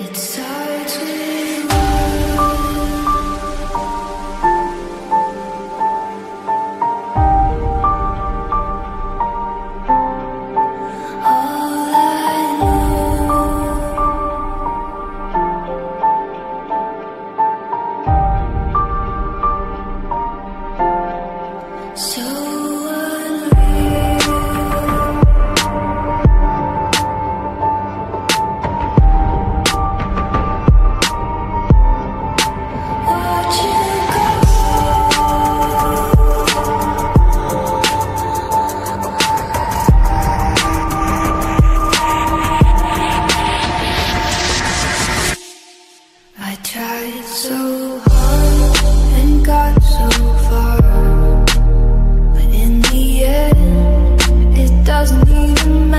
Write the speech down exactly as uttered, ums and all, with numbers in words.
It starts with all I know. So I tried so hard and got so far, but in the end, it doesn't even matter.